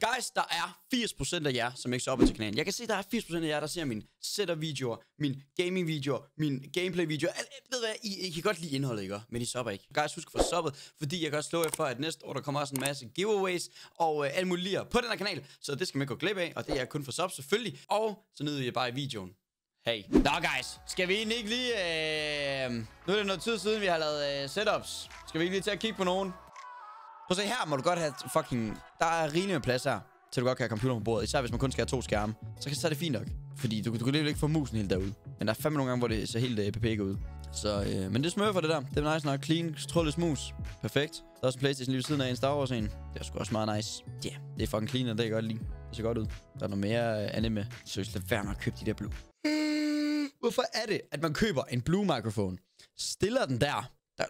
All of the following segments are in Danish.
Guys, der er 80% af jer, som ikke så op til kanalen. Jeg kan se, der er 80% af jer, der ser mine setup-videoer, mine gaming-videoer, mine gameplay-videoer. Ved hvad, I kan godt lide indholdet, ikke? Men I subber ikke. Guys, husk at få subbet, fordi jeg kan også slå jer for, at næste år, der kommer også en masse giveaways og alt muligt på den her kanal. Så det skal man ikke gå glip af, og det er kun for sub selvfølgelig. Og så nyder jeg bare i videoen. Hey. Nå guys, skal vi egentlig ikke lige... Nu er det noget tid siden, vi har lavet setups. Skal vi ikke lige til at kigge på nogen? Prøv at se, her må du godt have fucking... Der er rigeligt med plads her, til du godt kan have computeren på bordet. Især hvis man kun skal have 2 skærme. Så er det fint nok. Fordi du kan ikke få musen helt derude. Men der er fandme nogle gange, hvor det ser helt PP'et ud. Så, men det smører for det der. Det er nice nok. Clean, trådløs mus. Perfekt. Der er også en PlayStation lige ved siden af en Star Wars en. Det er sgu også meget nice. Ja, yeah, det er fucking clean, og det kan jeg godt lide. Det ser godt ud. Der er noget mere anime. Så lad være med at købe de der blue. Hvorfor er det, at man køber en blue mikrofon? Stiller den der.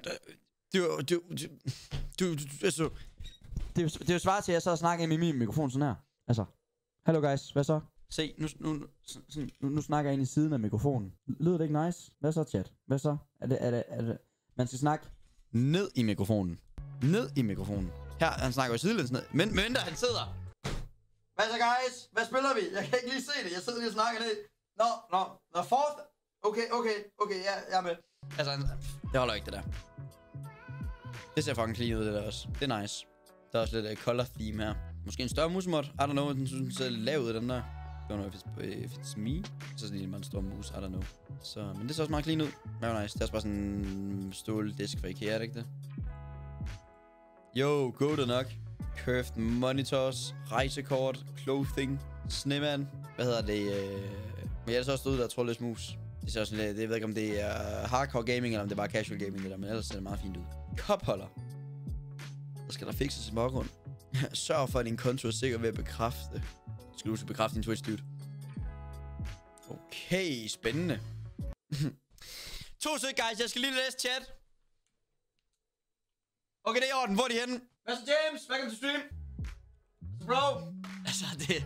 Det er jo svaret til, at jeg så og snakker ind i min mikrofon sådan her. Altså, hallo guys, hvad så? Se, nu snakker jeg ind i siden af mikrofonen. Lyder det ikke nice? Hvad så, chat? Hvad så? Er det? Man skal snakke ned i mikrofonen. Ned i mikrofonen. Her, han snakker jo sidelæns ned. Men mindre han sidder. Hvad så, guys? Hvad spiller vi? Jeg kan ikke lige se det. Jeg sidder lige og snakker ned. Nå, fourth. Okay, ja, jeg er med. Altså, det holder ikke, det der. Det ser fucking clean ud, det der også. Det er nice. Der er også lidt color theme her. Måske en større musemod. I don't know, den synes, den ser lav ud, den der. I don't know if it's me. Så sådan en stor mus, I don't know. Så, men det ser også meget clean ud. Very nice. Det er også bare sådan en ståldisk fra IKEA, er det ikke det? Jo, godet nok. Curved monitors, rejsekort, clothing, snemand. Hvad hedder det? Men jeg er så også stået der trådløs mus. Det ser også lidt, jeg ved ikke om det er hardcore gaming, eller om det er bare casual gaming, det der, men ellers ser det meget fint ud. Kopholder. Der skal der fikses i baggrund. Sørg for, at din konto er sikker ved at bekræfte. Du skal huske at bekræfte din Twitch, dude. Okay, spændende. 2 sek, guys, jeg skal lige læse chat. Okay, det er i orden. Hvor er de henne? Hvad så, James? Welcome to stream. Så bro. Altså,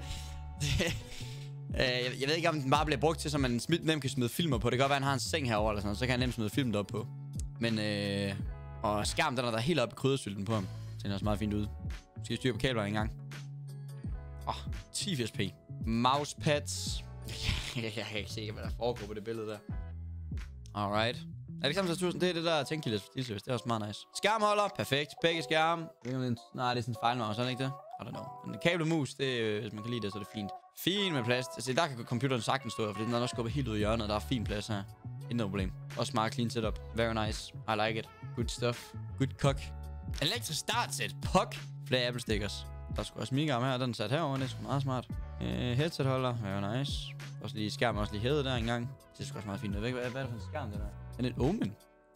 jeg ved ikke, om den bare bliver brugt til, så man nemt kan smide filmer på. Det kan godt være, at han har en seng herovre eller sådan noget, så kan han nemt smide film deroppe på. Men, og skærmen, den er der helt oppe i kryddersylten på ham. Det ser også meget fint ud. Skal vi styre på kabler engang? 1080p. Mousepads. Jeg kan ikke se, hvad der foregår på det billede der. Alright. Er det ikke sammen, det er det der tænkeligt. Det er også meget nice. Skærmholder, perfekt. Begge skærme. Nej, det er sådan en fejlmouse, er det ikke det? I don't know. Men kabelmus, det, hvis man kan lide det, så er det fint. Fint med plads. Altså, der kan computeren sagtens stå, fordi den er også skubbet helt ud i hjørnet, og der er fin plads her. Ikke noget problem. Også meget clean setup. Very nice. I like it. Good stuff. Good cock. Elektrisk startset. Puck. Flere Apple stickers. Der er sgu også migarm her. Den er sat herovre. Det er sgu meget smart. Headset holder. Very nice. Også lige skærmen også lige hævet der engang. Det er sgu også meget fint. Jeg ved ikke, hvad er det for en skærm, det der? Den er et Omen.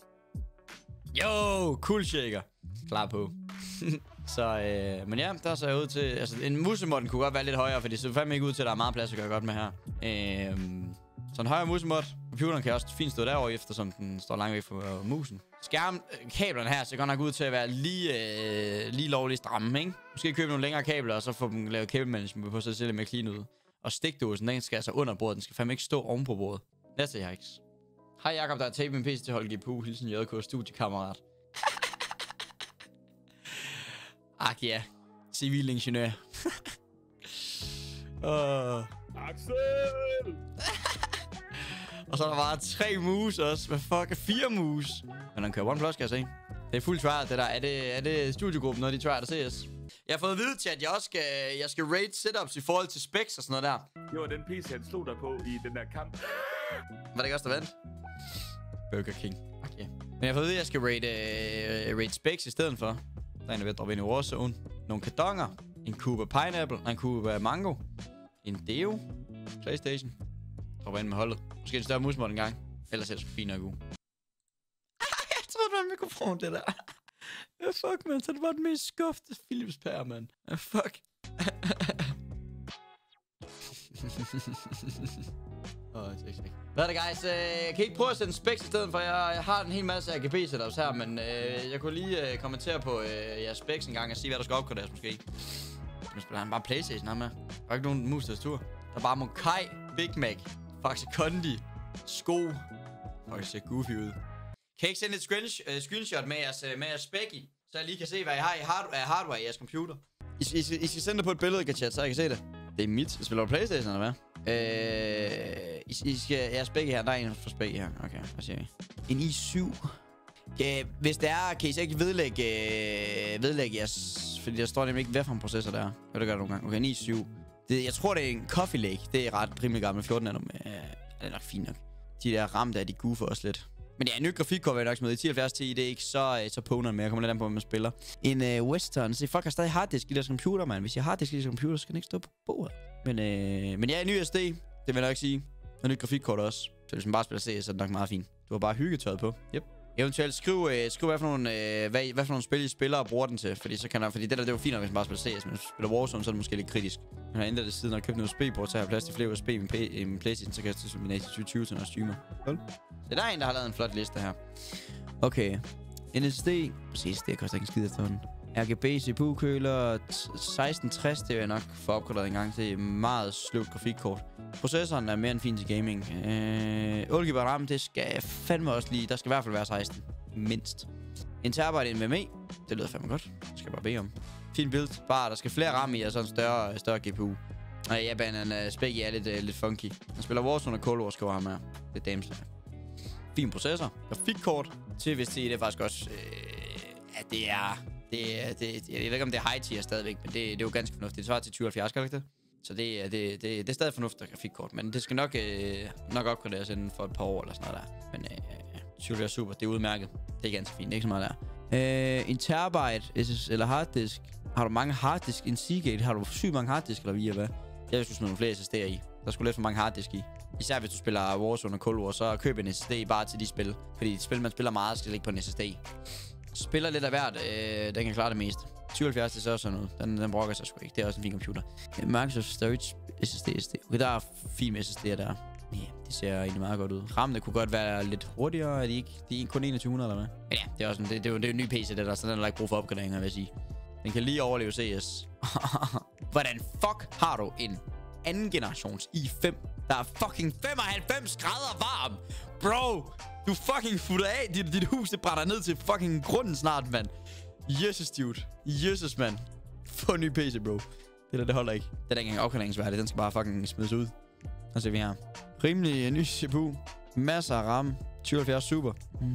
Yo, cool shaker. Klar på. Så, men ja, der ser ud til... Altså, en musemod kunne godt være lidt højere, fordi det ser fandme ikke ud til, at der er meget plads at gøre godt med her. Så en højere musemod. Computeren kan også fint stå derovre, eftersom den står langt væk fra musen. Kablerne her ser godt nok ud til at være lige lovligt stramme, ikke? Måske købe nogle længere kabler, og så få dem lavet kabelmanagement på, så det ser lidt mere clean ud. Og stikdåsen, den skal altså under bordet. Den skal fandme ikke stå oven på bordet. Lad os se, Jax. Hej Jakob, der er tape min PC til Holger GPU. Hilsen JK, studiekammerat. Ak ja, civilingeniør. Axel! Og så er der bare 3 mus også. Hvad fuck er 4 mus? Men han kører OnePlus, kan jeg se. Det er fuld trial, det der. Er det studiegruppen, når de trial der CS? Jeg har fået at vide til, at jeg skal rate setups i forhold til specs og sådan noget der. Det var den PC, han slog dig på i den der kamp. Var det ikke også, der vandt? Burger King. Okay. Men jeg har fået at vide, at jeg skal rate specs i stedet for. Der er en, der ved at droppe ind i Warzone. Nogle kartonger. En kube pineapple. En kube mango. En Deo. PlayStation. Dropper ind med holdet. Måske en større musmod en gang. Ellers er det sgu fint nok ud. Jeg troede, det var en mikrofon, det der. Fuck, man. Så det var den mest skuffede Philips pære, man. Fuck. Hvad er det, guys? Jeg kan ikke prøve at sende specs i stedet for. Jeg har en hel masse RGB setups her, men jeg kunne lige kommentere på jeres specs en gang og sige, hvad der skal opgraderes måske. Nu spiller han bare PlayStation her med. Der er ikke nogen mus-tastatur. Der er bare Mokai, Big Mac, Faxe Kondi, sko. Det ser goofy ud. Kan I ikke sende et screenshot med jeres spec i, så jeg lige kan se, hvad jeg har af hardware i jeres computer? I skal sende det på et billede, kan chat, så jeg kan se det. Det er mit. Spiller du PlayStation, eller hvad? Jeg er spækket her. Der er en for spækket her. Okay, hvad siger vi? En i7. Hvis det er, kan I så ikke vedlægge jeres... Fordi der står nemlig ikke, hvad for en processor der er. Jo, det gør det nogle gange. Okay, en i7. Jeg tror, det er en Coffee Lake. Det er ret rimelig gammel. 14 nano med... det er nok fint nok. De der RAM der, de goofer også lidt. Men det er en ny grafikkort, vil jeg nok smide. I 1070 Ti, det er ikke så påner mere. Jeg kommer lidt an på, hvad man spiller. En Western. Se, folk har stadig harddisk i deres computer, man. Hvis jeg har harddisk i deres computer, så skal den ikke stå på bordet. Men ja, en ny SD. Det vil jeg nok sige. Og en ny grafikkort også. Så hvis man bare spiller CS, så er det nok meget fint. Du har bare hyggetøjet på. Yep. Eventuelt skriv hvad for nogle spil I spiller og bruger den til. Fordi så kan fordi det er jo fint, hvis man bare spiller CS. Men hvis man spiller Warzone, så er det måske lidt kritisk. Man har ændret det siden og købt noget USB-port, så har jeg plads til flere USB i min PlayStation, så kan jeg til min AC 2020 til noget streamer. Så der er en, der har lavet en flot liste her. Okay. NSD. Præcis, det koster ikke en skid efterhånden. RGB CPU-køler. 1660, det vil jeg nok få opgraderet en gang til. Meget sløvt grafikkort. Processoren er mere end fin til gaming. 8 GB RAM, det skal fandme også lige. Der skal i hvert fald være 16. Mindst. En terabyte NVMe. Det lyder fandme godt. Det skal jeg bare bede om. Fin build. Bare, der skal flere RAM i, og så en større GPU. Og ja, banen Spækky er lidt funky. Han spiller Warzone og Cold War, skriver ham her. Det er dameslag. Fin processor. Grafikkort. Til hvis det er faktisk også... jeg ved ikke, om det er high tier stadigvæk, men det er jo ganske fornuftigt. Det svarer til 2070, kan det ikke det? Så det er stadig fornuftigt grafikkort, men det skal nok opgraderes inden for et par år eller sådan noget der. Men 2070 super, det er udmærket. Det er ganske fint, det er ikke så meget der. En terabyte eller harddisk. Har du mange harddisk i en Seagate? Har du sygt mange harddisk eller via hvad? Jeg skulle smide nogle flere SSD'er i. Der skulle lidt for mange harddisk i. Især hvis du spiller Warzone og Cold War, så køb en SSD bare til de spil. Fordi de spil, man spiller meget, skal ligge på en SSD. Spiller lidt af hvert, den kan klare det meste. 2070, det er så sådan noget. Den brokker sig sgu ikke. Det er også en fin computer. Microsoft Storage SSD. Okay, der er fin med SSD'er der. Ja, det ser egentlig meget godt ud. RAM, kunne godt være lidt hurtigere. Er de er kun 2100 eller hvad? Men ja, det er også det er jo en ny PC, det der, så den er ikke brug for opgraderinger, vil jeg sige. Den kan lige overleve CS. Hvordan fuck har du en anden generations i5, der er fucking 95 grader varm? Bro, du fucking futter af. Dit hus, det brænder ned til fucking grunden snart, mand. Jesus, dude. Jesus, mand. Få en ny PC, bro. Det holder ikke. Det er ikke engang opgraderingsværdigt. Den skal bare fucking smides ud. Og se vi her. Rimelig ny CPU. Masser af RAM. 2070 super.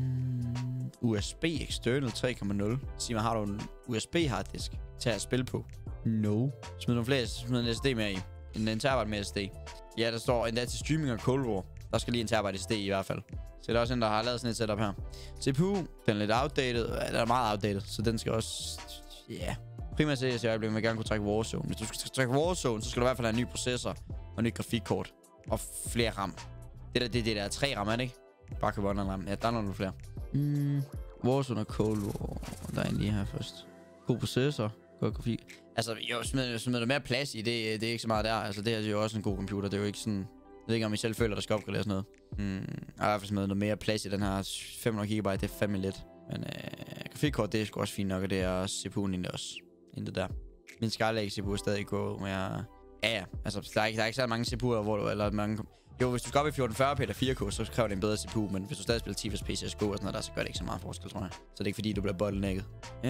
USB external 3.0. Sig mig, har du en USB harddisk til at spille på? No. Smid nogle flere. Smid en SSD med i. En terabyte med SSD. Ja, der står endda til streaming og Cold War. Der skal lige en terabyte SSD i hvert fald. Så det er også en, der har lavet sådan et setup her. CPU, den er lidt outdated. Ja, den er meget outdated, så den skal også... Ja. Yeah. Primært CS i øjeblikket, vil gerne kunne trække Warzone. Hvis du skal trække Warzone, så skal du i hvert fald have en ny processor og en ny grafikkort. Og flere RAM. Det der er 3 RAM, er det ikke? Bare købe under RAM. Ja, der er nogle flere. Warzone og Cold War. Der er en lige her først. God processor. God grafik. Altså, jo, smider du mere plads i, det er ikke så meget der. Altså, det er jo også en god computer. Det er jo ikke sådan... Jeg ved ikke, om I selv føler, der skal opgradere sådan noget. Jeg har i hvert fald smidt noget mere plads i den her 500 GB. Det er fandme lidt. Men grafikkort, det er sgu også fint nok, og det er CPU'en egentlig også. Intet der. Min Skylake CPU er stadig god med at... Ja. Altså, der er ikke så mange CPU'er, hvor du... Eller mange... Jo, hvis du skal op i 1440p eller 4K, så kræver det en bedre CPU. Men hvis du stadig spiller 10 fps CSGO og sådan noget der, så gør det ikke så meget forskel, tror jeg. Så det er ikke fordi, du bliver bottlenecket.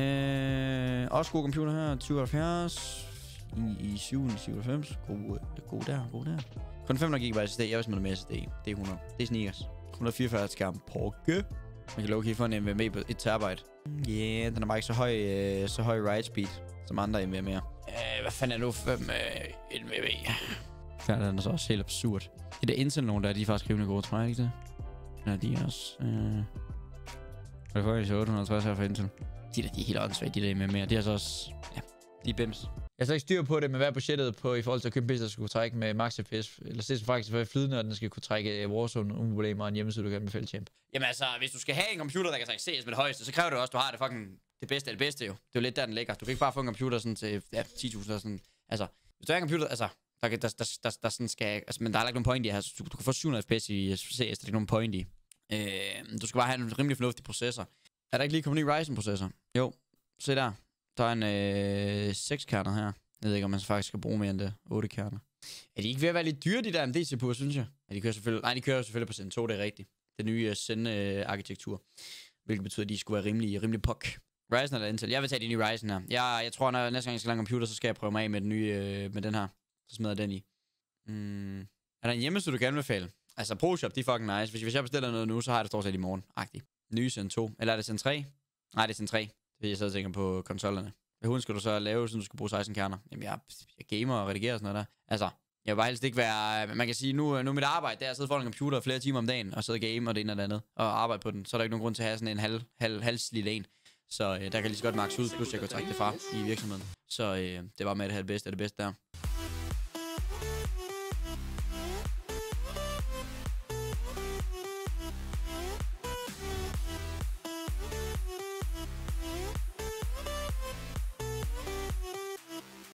Også god computer her. 2070. I 97. God der. Kun 500 GB SSD. Jeg vil smide med SSD. Det er 100. Det er sneakers. 144 skærm. Porke. Man kan low-key få en NVMe på 1 terabyte. Yeah, den er bare ikke så høj write speed som andre NVMe'er. Hvad fanden er nu 5 NVMe? Ja, den er så også helt absurd. De der Intel nogen der, de er faktisk rimelig gode, tror jeg ikke det? Ja, de er også... Hvad får jeg så 850 her for Intel? De er helt åndssvagt, de der NVMe'er. De er så også... Ja, de er bims. Jeg har så ikke styr på det med, hvad budgettet på i forhold til at købe en PC, der skal kunne trække med max FPS. Eller det er faktisk for flydende, og den skal kunne trække Warzone uden problemer og en hjemmeside, du kan anbefale champ. Jamen altså, hvis du skal have en computer, der kan trække CS med det højeste, så kræver det også, at du har det fucking det bedste af det bedste jo. Det er jo lidt der, den ligger. Du kan ikke bare få en computer sådan til 10.000 og sådan. Altså, hvis du har en computer, altså, der sådan skal... Altså, men der er ikke nogen point i her. Du kan få 700 FPS i CS, der er ikke nogen point i. Du skal bare have en rimelig fornuftig processor. Er der ikke lige kommet en ny Ryzen-processor? Jo, se der. Der er en 6-kerner her. Jeg ved ikke, om man faktisk skal bruge mere end det. 8-kerner. Er de ikke ved at være lidt dyre, de der AMD-CPU'er, synes jeg? Ja, de kører selvfølgelig på Zen 2, det er rigtigt. Den nye Zen-arkitektur. Hvilket betyder, at de skulle være rimelig pok. Ryzen eller Intel? Jeg vil tage de nye Ryzen her. Jeg tror, når næste gang jeg skal lave en computer, så skal jeg prøve mig af med den nye, med den her. Så smider jeg den i. Er der en hjemmeside, du kan anbefale? Altså, ProShop, de er fucking nice. Hvis jeg bestiller noget nu, så har jeg det stort set i morgen. Agtigt. Nye Zen 2. Eller er det Zen 3? Nej, det er Zen 3. Det er jeg så tænker på konsollerne. Hvad hun skal du så lave, siden du skal bruge 16 kerner? Jamen, jeg gamer og redigerer og sådan noget der. Altså, jeg vil bare helst ikke være... Man kan sige, nu mit arbejde, det er at sidde foran en computer flere timer om dagen, og sidde og game og det ene og det andet, og arbejde på den. Så er der ikke nogen grund til at have sådan en halvslidt en. Så der kan lige så godt max ud, plus jeg kan trække det fra i virksomheden. Så det var med at have det bedste af det bedste der.